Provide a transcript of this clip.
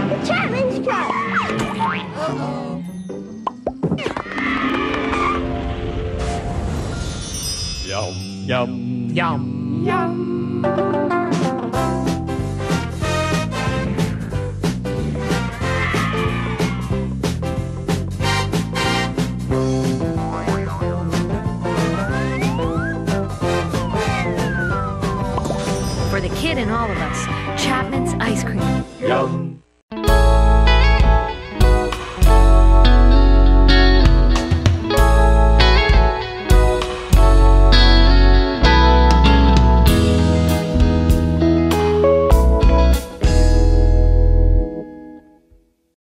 Chapman's truck. Yum, yum, Yum, yum. For the kid in all of us, Chapman's ice cream. yum.